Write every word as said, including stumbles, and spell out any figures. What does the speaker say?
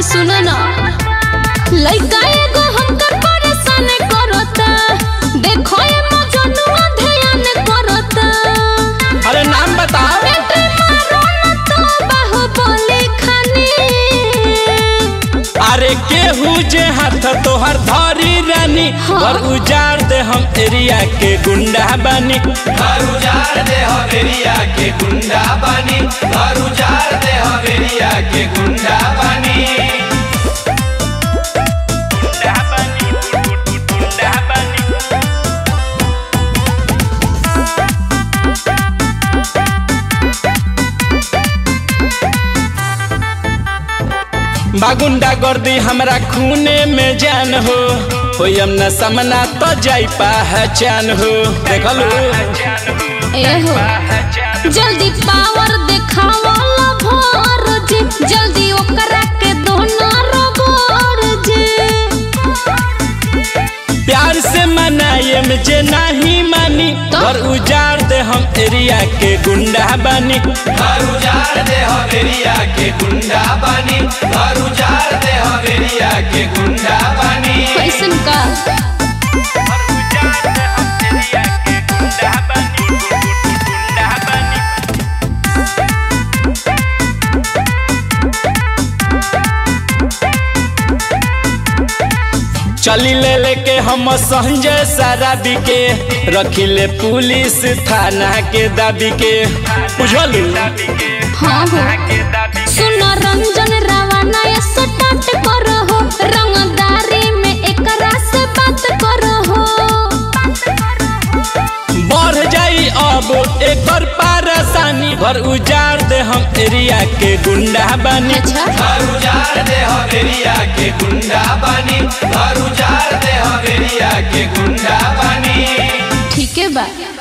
सुनो ना लइका एगो हमका परेशान करता देखो ए मजनुआ ध्यान करता। अरे नाम बताओ बेटे मारो ना तो बाहुबली खानी। अरे केहू जे हाथ तोहर धरी रानी हाँ। घर उजाड़ दे हम एरिया के गुंडा बानी। घर उजाड़ दे हम एरिया के गुंडा बानी। घर उजाड़ दे हम एरिया के गुंडा बानी। बागुंडा गर्दी हमरा खूने में जान हो होयम न समना तो जाई पहचान हो। देखलू ए हो जल्दी पावर दिखावा ला भोर जी जल्दी ओकरा के दोना रगोर जी। प्यार से मनाए में जे नहीं मानी तो? घर उजाड़ दे हम एरिया के गुंडा बानी। घर उजाड़ दे हम एरिया के गुंडा बानी। घर उजाड़ दे हम एरिया के गुंडा बानी। कैसन का चली ले लेके हम संजय शराबी के रखिले पुलिस थाना के दाबी के बुझलू। हाँ हो सुनो रंजन रावना ये सटाट करो हो रंगदारी में एकरा से बात करो हो। बढ़ जाई अब एकर परेशानी घर उजाड़ दे हम एरिया के गुंडा बानी। अच्छा घर उजाड़ दे हम एरिया के गुंडा बानी। घर उजाड़ दे हम एरिया के गुंडा बानी। ठीक है बा।